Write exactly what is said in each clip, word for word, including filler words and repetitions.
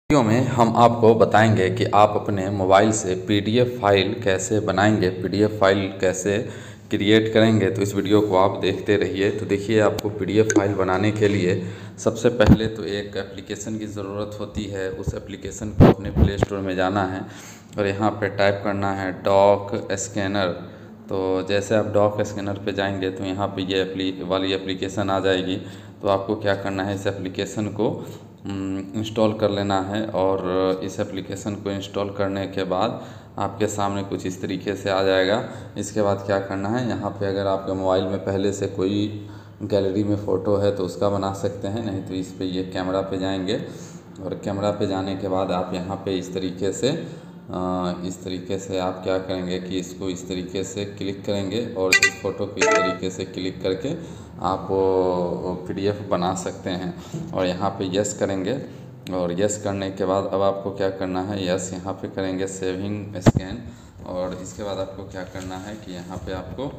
Video में हम आपको बताएंगे कि आप अपने मोबाइल से पीडीएफ फाइल कैसे बनाएंगे, पीडीएफ फाइल कैसे क्रिएट करेंगे। तो इस वीडियो को आप देखते रहिए। तो देखिए, आपको पीडीएफ फाइल बनाने के लिए सबसे पहले तो एक एप्लीकेशन की ज़रूरत होती है। उस एप्लीकेशन को अपने प्ले स्टोर में जाना है और यहाँ पे टाइप करना है डॉक स्कैनर। तो जैसे आप डॉक स्कैनर पे जाएंगे तो यहाँ पे ये एप्ली वाली एप्लीकेशन आ जाएगी। तो आपको क्या करना है, इस एप्लीकेशन को इंस्टॉल कर लेना है। और इस एप्लीकेशन को इंस्टॉल करने के बाद आपके सामने कुछ इस तरीके से आ जाएगा। इसके बाद क्या करना है, यहाँ पे अगर आपके मोबाइल में पहले से कोई गैलरी में फ़ोटो है तो उसका बना सकते हैं, नहीं तो इस पे ये कैमरा पे जाएंगे और कैमरा पे जाने के बाद आप यहाँ पे इस तरीके से आ, इस तरीके से आप क्या करेंगे कि इसको इस तरीके से क्लिक करेंगे और इस फ़ोटो को इस तरीके से क्लिक करके आप पीडीएफ बना सकते हैं। और यहाँ पे यस करेंगे और यस करने के बाद अब आपको क्या करना है, यस यहाँ पे करेंगे सेविंग स्कैन। और इसके बाद आपको क्या करना है कि यहाँ पे आपको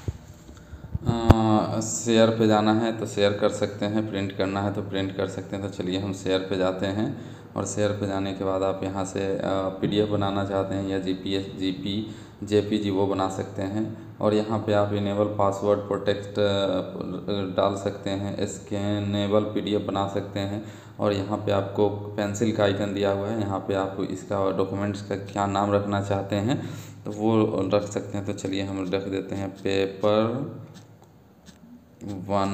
शेयर पे जाना है तो शेयर कर सकते हैं, प्रिंट करना है तो प्रिंट कर सकते हैं। तो चलिए हम शेयर पे जाते हैं और शेयर पे जाने के बाद आप यहाँ से पीडीएफ बनाना चाहते हैं या जीपीएस जीपी जेपीजी वो बना सकते हैं। और यहाँ पे आप इनेबल पासवर्ड प्रोटेक्ट डाल सकते हैं, स्कैनेबल पीडीएफ बना सकते हैं। और यहाँ पे आपको पेंसिल का आइकन दिया हुआ है, यहाँ पे आप इसका डॉक्यूमेंट्स का क्या नाम रखना चाहते हैं तो वो रख सकते हैं। तो चलिए हम रख देते हैं पेपर वन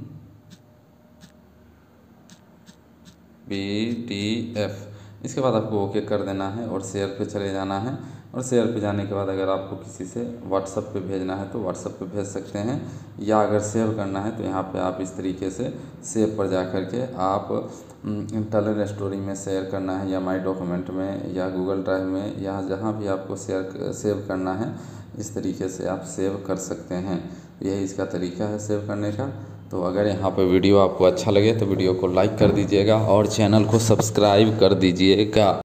पीडीएफ। इसके बाद आपको ओके कर देना है और शेयर पे चले जाना है। और शेयर पे जाने के बाद अगर आपको किसी से व्हाट्सएप पे भेजना है तो व्हाट्सएप पे भेज सकते हैं, या अगर सेव करना है तो यहाँ पे आप इस तरीके से सेव पर जा कर के आप इंटरनल स्टोरी में शेयर करना है, या माई डॉक्यूमेंट में, या गूगल ड्राइव में, या जहाँ भी आपको शेयर सेव करना है इस तरीके से आप सेव कर सकते हैं। यही इसका तरीका है सेव करने का। तो अगर यहाँ पे वीडियो आपको अच्छा लगे तो वीडियो को लाइक कर दीजिएगा और चैनल को सब्सक्राइब कर दीजिएगा।